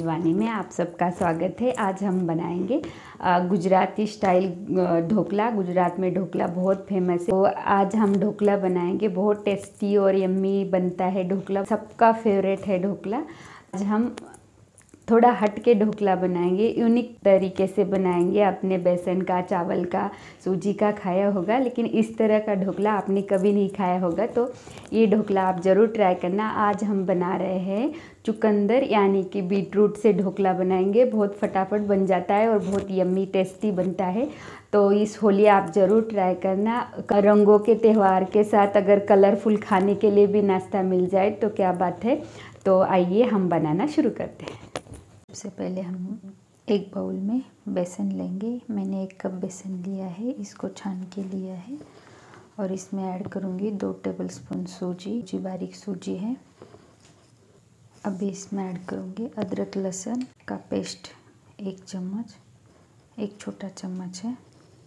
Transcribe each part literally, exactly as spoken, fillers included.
मेज़बानी में आप सबका स्वागत है। आज हम बनाएंगे गुजराती स्टाइल ढोकला। गुजरात में ढोकला बहुत फेमस है, तो आज हम ढोकला बनाएंगे। बहुत टेस्टी और यम्मी बनता है ढोकला, सबका फेवरेट है ढोकला। आज हम थोड़ा हट के ढोकला बनाएंगे, यूनिक तरीके से बनाएंगे। आपने बेसन का, चावल का, सूजी का खाया होगा, लेकिन इस तरह का ढोकला आपने कभी नहीं खाया होगा, तो ये ढोकला आप ज़रूर ट्राई करना। आज हम बना रहे हैं चुकंदर यानी कि बीटरूट से ढोकला बनाएंगे। बहुत फटाफट बन जाता है और बहुत यम्मी टेस्टी बनता है, तो इस होली आप ज़रूर ट्राई करना। रंगों के त्यौहार के साथ अगर कलरफुल खाने के लिए भी नाश्ता मिल जाए तो क्या बात है। तो आइए हम बनाना शुरू करते हैं। सबसे पहले हम एक बाउल में बेसन लेंगे। मैंने एक कप बेसन लिया है, इसको छान के लिया है और इसमें ऐड करूँगी दो टेबलस्पून सूजी। जी बारीक सूजी है। अभी इसमें ऐड करूँगी अदरक लहसुन का पेस्ट एक चम्मच, एक छोटा चम्मच है।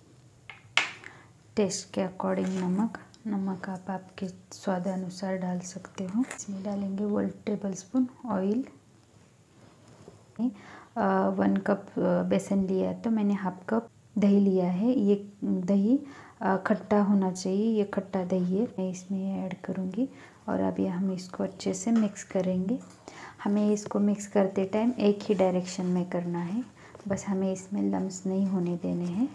टेस्ट के अकॉर्डिंग नमक नमक आप आपके स्वाद अनुसार डाल सकते हो। इसमें डालेंगे one tablespoon oil. One cup बेसन लिया है तो मैंने हाफ कप दही लिया है। ये दही खट्टा होना चाहिए, ये खट्टा दही है। मैं इसमें ऐड करूँगी और अभी हम इसको अच्छे से मिक्स करेंगे। हमें इसको मिक्स करते टाइम एक ही डायरेक्शन में करना है, बस हमें इसमें लम्स नहीं होने देने हैं।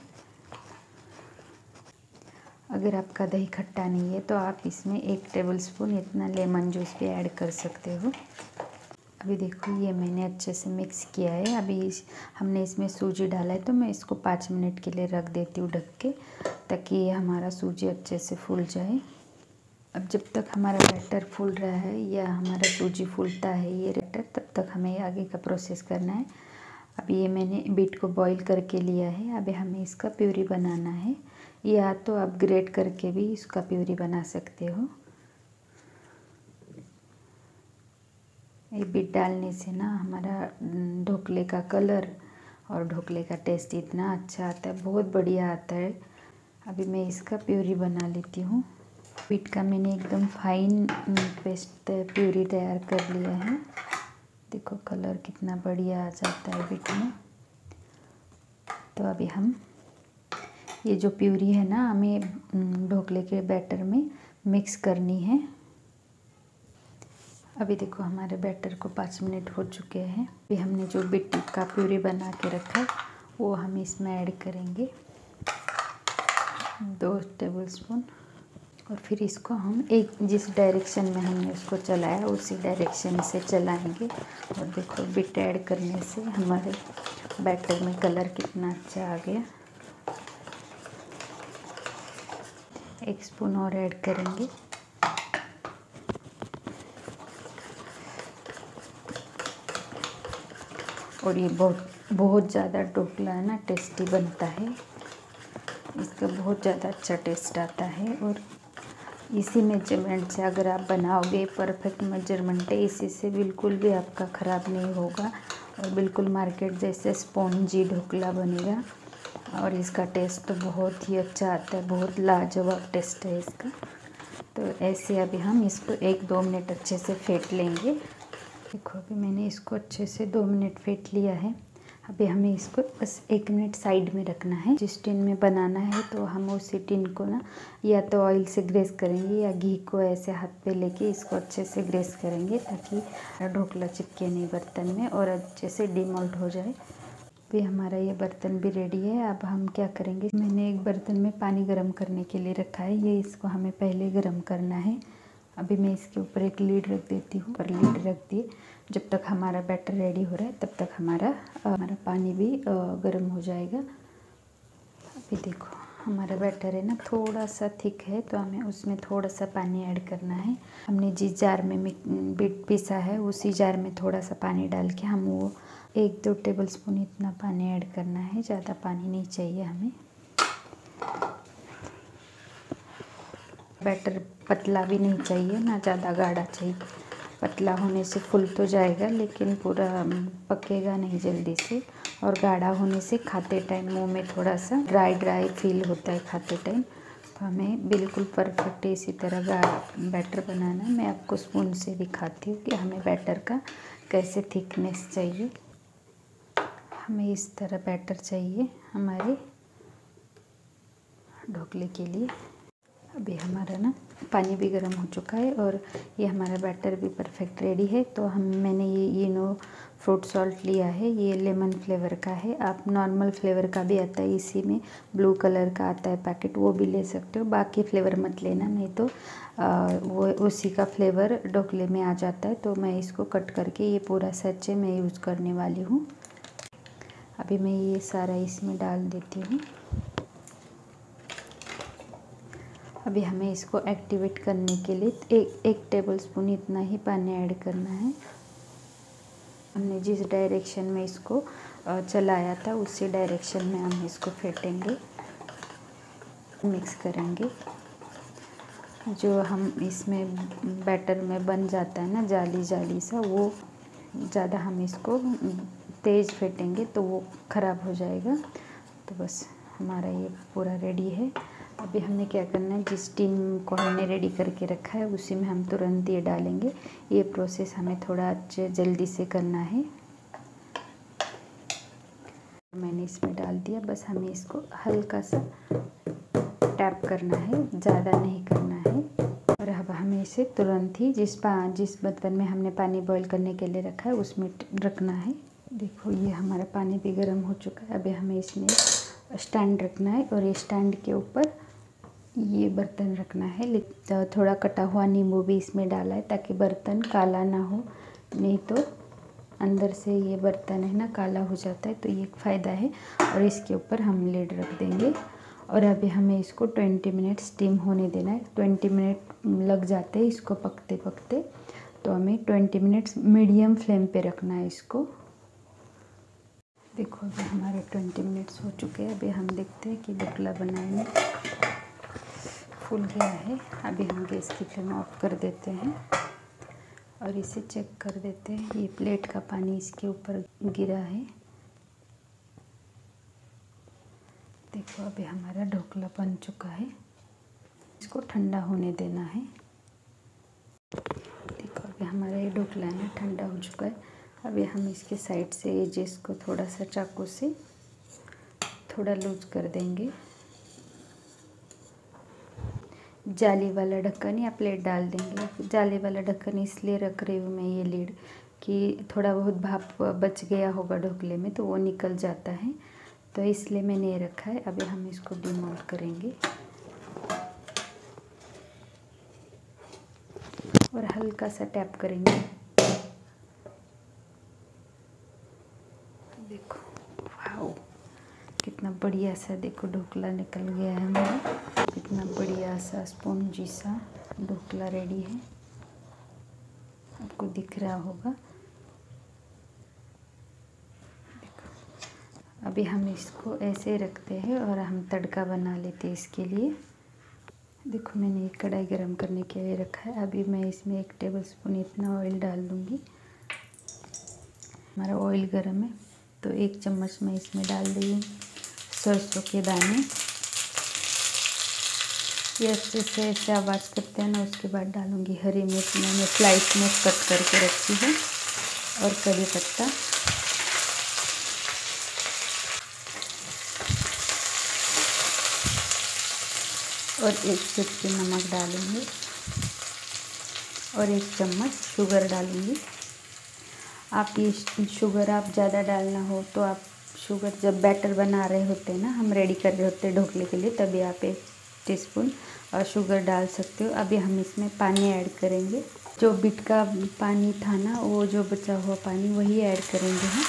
अगर आपका दही खट्टा नहीं है तो आप इसमें एक टेबलस्पून इतना लेमन जूस भी ऐड कर सकते हो। अभी देखो ये मैंने अच्छे से मिक्स किया है। अभी इस, हमने इसमें सूजी डाला है तो मैं इसको पाँच मिनट के लिए रख देती हूँ ढक के, ताकि ये हमारा सूजी अच्छे से फूल जाए। अब जब तक हमारा बैटर फूल रहा है या हमारा सूजी फूलता है ये बैटर, तब तक हमें आगे का प्रोसेस करना है। अभी ये मैंने बीट को बॉईल करके लिया है। अभी हमें इसका प्यूरी बनाना है, या तो आप ग्रेट करके भी इसका प्यूरी बना सकते हो। ये बीट डालने से ना हमारा ढोकले का कलर और ढोकले का टेस्ट इतना अच्छा आता है, बहुत बढ़िया आता है। अभी मैं इसका प्यूरी बना लेती हूँ। बीट का मैंने एकदम फाइन पेस्ट प्यूरी तैयार कर लिया है। देखो कलर कितना बढ़िया आ जाता है बीट में। तो अभी हम ये जो प्यूरी है ना, हमें ढोकले के बैटर में मिक्स करनी है। अभी देखो हमारे बैटर को पाँच मिनट हो चुके हैं। अभी हमने जो बीट का प्यूरी बना के रखा है वो हम इसमें ऐड करेंगे, दो टेबलस्पून। और फिर इसको हम एक जिस डायरेक्शन में हमने उसको चलाया उसी डायरेक्शन से चलाएंगे। और देखो बीट ऐड करने से हमारे बैटर में कलर कितना अच्छा आ गया। एक स्पून और ऐड करेंगे। और ये बहुत बहुत ज़्यादा ढोकला है ना टेस्टी बनता है, इसका बहुत ज़्यादा अच्छा टेस्ट आता है। और इसी मेजरमेंट से अगर आप बनाओगे, परफेक्ट मेजरमेंट है, इसी से बिल्कुल भी आपका ख़राब नहीं होगा और बिल्कुल मार्केट जैसे स्पॉन्जी ढोकला बनेगा। और इसका टेस्ट तो बहुत ही अच्छा आता है, बहुत लाजवाब टेस्ट है इसका। तो ऐसे अभी हम इसको एक दो मिनट अच्छे से फेंट लेंगे। देखो अभी मैंने इसको अच्छे से दो मिनट फेंट लिया है। अभी हमें इसको बस एक मिनट साइड में रखना है। जिस टिन में बनाना है तो हम उसी टिन को ना या तो ऑयल से ग्रेस करेंगे या घी को ऐसे हाथ पे लेके इसको अच्छे से ग्रेस करेंगे, ताकि ढोकला चिपके नहीं बर्तन में और अच्छे से डिमोल्ड हो जाए। अभी हमारा ये बर्तन भी रेडी है। अब हम क्या करेंगे, मैंने एक बर्तन में पानी गर्म करने के लिए रखा है, ये इसको हमें पहले गर्म करना है। अभी मैं इसके ऊपर एक लीड रख देती हूँ। पर लीड रख दी, जब तक हमारा बैटर रेडी हो रहा है तब तक हमारा हमारा पानी भी गर्म हो जाएगा। अभी देखो हमारा बैटर है ना थोड़ा सा थिक है, तो हमें उसमें थोड़ा सा पानी ऐड करना है। हमने जिस जार में बीट पीसा है उसी जार में थोड़ा सा पानी डाल के हम वो एक दो टेबलस्पून इतना पानी ऐड करना है। ज़्यादा पानी नहीं चाहिए हमें। बैटर पतला भी नहीं चाहिए, ना ज़्यादा गाढ़ा चाहिए। पतला होने से फूल तो जाएगा लेकिन पूरा पकेगा नहीं जल्दी से, और गाढ़ा होने से खाते टाइम मुंह में थोड़ा सा ड्राई ड्राई फील होता है खाते टाइम। तो हमें बिल्कुल परफेक्ट इसी तरह का बैटर बनाना है। मैं आपको स्पून से दिखाती हूँ कि हमें बैटर का कैसे थिकनेस चाहिए। हमें इस तरह बैटर चाहिए हमारे ढोकले के लिए। अभी हमारा ना पानी भी गर्म हो चुका है और ये हमारा बैटर भी परफेक्ट रेडी है। तो हम मैंने ये इनो फ्रूट सॉल्ट लिया है, ये लेमन फ्लेवर का है। आप नॉर्मल फ्लेवर का भी आता है, इसी में ब्लू कलर का आता है पैकेट, वो भी ले सकते हो। बाकी फ्लेवर मत लेना, नहीं तो आ, वो उसी का फ्लेवर ढोकले में आ जाता है। तो मैं इसको कट करके ये पूरा सच्चे मैं यूज़ करने वाली हूँ। अभी मैं ये सारा इसमें डाल देती हूँ। अभी हमें इसको एक्टिवेट करने के लिए एक एक टेबलस्पून इतना ही पानी ऐड करना है। हमने जिस डायरेक्शन में इसको चलाया था उसी डायरेक्शन में हम इसको फेंटेंगे, मिक्स करेंगे। जो हम इसमें बैटर में बन जाता है ना जाली जाली सा, वो ज़्यादा हम इसको तेज़ फेंटेंगे तो वो ख़राब हो जाएगा। तो बस हमारा ये पूरा रेडी है। अभी हमें क्या करना है, जिस टिन को हमने रेडी करके रखा है उसी में हम तुरंत ये डालेंगे। ये प्रोसेस हमें थोड़ा अच्छे जल्दी से करना है। मैंने इसमें डाल दिया, बस हमें इसको हल्का सा टैप करना है, ज़्यादा नहीं करना है। और अब हमें इसे तुरंत ही जिस पा जिस बर्तन में हमने पानी बॉईल करने के लिए रखा है उसमें रखना है। देखो ये हमारा पानी भी गर्म हो चुका है। अभी हमें इसमें स्टैंड रखना है और ये स्टैंड के ऊपर ये बर्तन रखना है। थोड़ा कटा हुआ नींबू भी इसमें डाला है ताकि बर्तन काला ना हो, नहीं तो अंदर से ये बर्तन है ना काला हो जाता है, तो ये एक फ़ायदा है। और इसके ऊपर हम लिड रख देंगे और अभी हमें इसको बीस मिनट स्टीम होने देना है। बीस मिनट लग जाते हैं इसको पकते पकते, तो हमें बीस मिनट मीडियम फ्लेम पे रखना है इसको। देखो अभी हमारे बीस मिनट्स हो चुके हैं। अभी हम देखते हैं कि ढोकला बनाने फूल गया है। अभी हम गैस की फ्लेम ऑफ कर देते हैं और इसे चेक कर देते हैं। ये प्लेट का पानी इसके ऊपर गिरा है। देखो अभी हमारा ढोकला बन चुका है। इसको ठंडा होने देना है। देखो अभी हमारा ये ढोकला है ठंडा हो चुका है। अभी हम इसके साइड से एजेस को थोड़ा सा चाकू से थोड़ा लूज कर देंगे। जाली वाला ढक्कन या प्लेट डाल देंगे। जाली वाला ढक्कन इसलिए रख रही हूँ मैं ये लीड कि थोड़ा बहुत भाप बच गया होगा ढोकले में तो वो निकल जाता है, तो इसलिए मैंने ये रखा है। अभी हम इसको डिमोल्ड करेंगे और हल्का सा टैप करेंगे। देखो वाओ कितना बढ़िया सा देखो ढोकला निकल गया है हमारा। कितना बढ़िया सा स्पॉन्जी सा ढोकला रेडी है, आपको दिख रहा होगा। देखो अभी हम इसको ऐसे रखते हैं और हम तड़का बना लेते हैं इसके लिए। देखो मैंने एक कढ़ाई गरम करने के लिए रखा है। अभी मैं इसमें एक टेबलस्पून इतना ऑयल डाल दूँगी। हमारा ऑयल गरम है तो एक चम्मच मैं इसमें डाल रही हूँ सरसों के दाने। ये अच्छे से ऐसे आवाज़ करते हैं ना, उसके बाद डालूँगी हरी मिर्च, मैंने स्लाइस में कट करके रखी है, और करी पत्ता। और एक चुटकी नमक डालूँगी और एक चम्मच शुगर डालूँगी। आप ये शुगर आप ज़्यादा डालना हो तो आप शुगर जब बैटर बना रहे होते हैं ना, हम रेडी कर रहे होते हैं ढोकले के लिए, तभी आप एक टीस्पून शुगर डाल सकते हो। अभी हम इसमें पानी ऐड करेंगे। जो बिट का पानी था ना, वो जो बचा हुआ पानी वही ऐड करेंगे हम।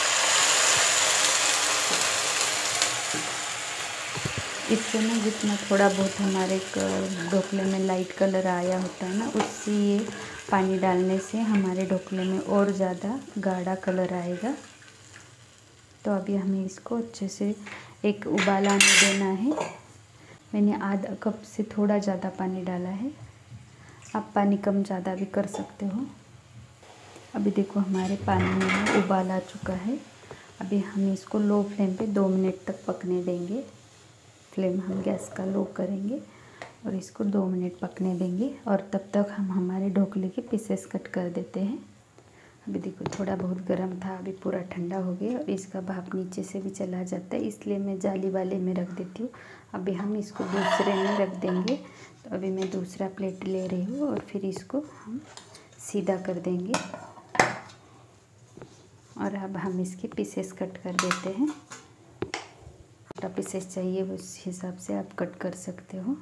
इससे ना जितना थोड़ा बहुत हमारे ढोकले में लाइट कलर आया होता है ना, उससे ये पानी डालने से हमारे ढोकले में और ज़्यादा गाढ़ा कलर आएगा। तो अभी हमें इसको अच्छे से एक उबाल आने देना है। मैंने आधा कप से थोड़ा ज़्यादा पानी डाला है, आप पानी कम ज़्यादा भी कर सकते हो। अभी देखो हमारे पानी में उबाल आ चुका है। अभी हम इसको लो फ्लेम पे दो मिनट तक पकने देंगे। फ्लेम हम गैस का लो करेंगे और इसको दो मिनट पकने देंगे, और तब तक हम हमारे ढोकले के पीसेस कट कर देते हैं। अभी देखो थोड़ा बहुत गर्म था, अभी पूरा ठंडा हो गया और इसका भाप नीचे से भी चला जाता है, इसलिए मैं जाली वाले में रख देती हूँ। अभी हम इसको दूसरे में रख देंगे। तो अभी मैं दूसरा प्लेट ले रही हूँ और फिर इसको हम सीधा कर देंगे। और अब हम इसके पीसेस कट कर देते हैं। छोटा पीसेस चाहिए उस हिसाब से आप कट कर सकते हो।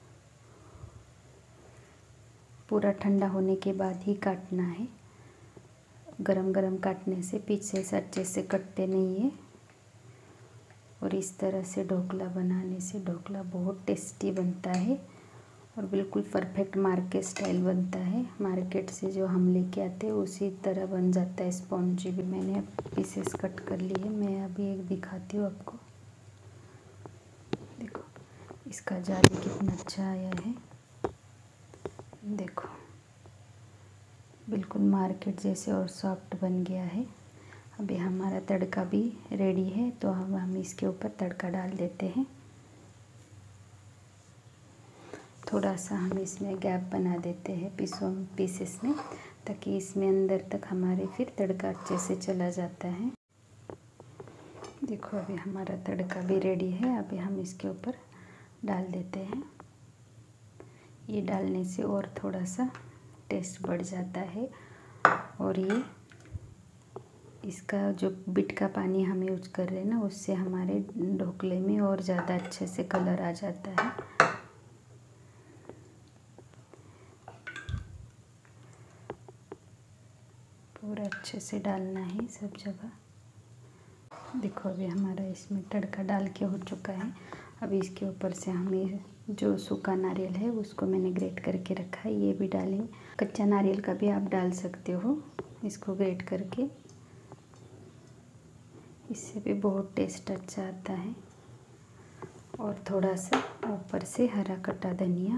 पूरा ठंडा होने के बाद ही काटना है, गरम गरम काटने से पीसेस अच्छे से कटते नहीं है। और इस तरह से ढोकला बनाने से ढोकला बहुत टेस्टी बनता है और बिल्कुल परफेक्ट मार्केट स्टाइल बनता है। मार्केट से जो हम लेके आते हैं उसी तरह बन जाता है स्पॉन्जी भी। मैंने पीसेस कट कर लिए, मैं अभी एक दिखाती हूँ आपको। देखो इसका जाली कितना अच्छा आया है, देखो बिल्कुल मार्केट जैसे और सॉफ्ट बन गया है। अभी हमारा तड़का भी रेडी है, तो हम हम इसके ऊपर तड़का डाल देते हैं। थोड़ा सा हम इसमें गैप बना देते हैं पीसों पीसेस में, ताकि इसमें अंदर तक हमारे फिर तड़का अच्छे से चला जाता है। देखो अभी हमारा तड़का भी रेडी है, अभी हम इसके ऊपर डाल देते हैं। ये डालने से और थोड़ा सा टेस्ट बढ़ जाता है। और ये इसका जो बिट का पानी हम यूज कर रहे हैं ना, उससे हमारे ढोकले में और ज़्यादा अच्छे से कलर आ जाता है। पूरा अच्छे से डालना है सब जगह। देखो अभी हमारा इसमें तड़का डाल के हो चुका है। अभी इसके ऊपर से हमें जो सूखा नारियल है उसको मैंने ग्रेट करके रखा है, ये भी डालें। कच्चा नारियल का भी आप डाल सकते हो, इसको ग्रेट करके, इससे भी बहुत टेस्ट अच्छा आता है। और थोड़ा सा ऊपर से हरा कटा धनिया।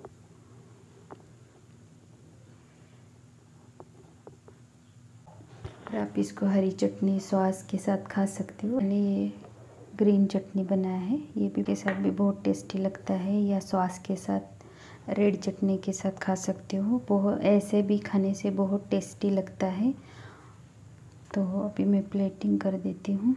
और आप इसको हरी चटनी सॉस के साथ खा सकते हो। मैंने ये ग्रीन चटनी बनाया है, ये भी के साथ भी बहुत टेस्टी लगता है, या सॉस के साथ, रेड चटनी के साथ खा सकते हो। बहुत ऐसे भी खाने से बहुत टेस्टी लगता है। तो अभी मैं प्लेटिंग कर देती हूँ।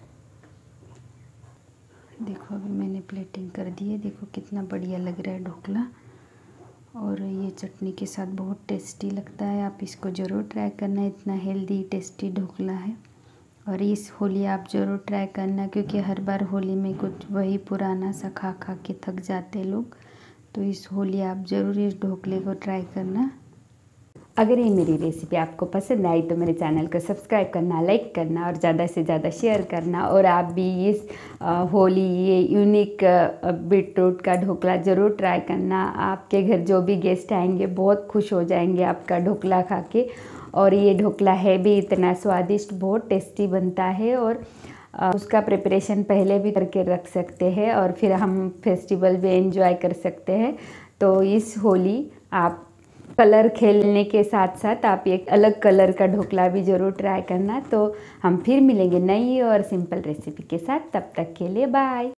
देखो अभी मैंने प्लेटिंग कर दी है, देखो कितना बढ़िया लग रहा है ढोकला। और ये चटनी के साथ बहुत टेस्टी लगता है, आप इसको ज़रूर ट्राई करना। इतना हेल्दी टेस्टी ढोकला है। और इस होली आप ज़रूर ट्राई करना, क्योंकि हर बार होली में कुछ वही पुराना सा खा खा के थक जाते लोग। तो इस होली आप ज़रूर इस ढोकले को ट्राई करना। अगर ये मेरी रेसिपी आपको पसंद आई तो मेरे चैनल को सब्सक्राइब करना, लाइक करना और ज़्यादा से ज़्यादा शेयर करना। और आप भी इस आ, होली ये यूनिक बीटरूट का ढोकला ज़रूर ट्राई करना। आपके घर जो भी गेस्ट आएंगे बहुत खुश हो जाएंगे आपका ढोकला खा के। और ये ढोकला है भी इतना स्वादिष्ट, बहुत टेस्टी बनता है। और आ, उसका प्रिपरेशन पहले भी करके रख सकते हैं और फिर हम फेस्टिवल भी एंजॉय कर सकते हैं। तो इस होली आप कलर खेलने के साथ साथ आप एक अलग कलर का ढोकला भी ज़रूर ट्राई करना। तो हम फिर मिलेंगे नई और सिंपल रेसिपी के साथ, तब तक के लिए बाय।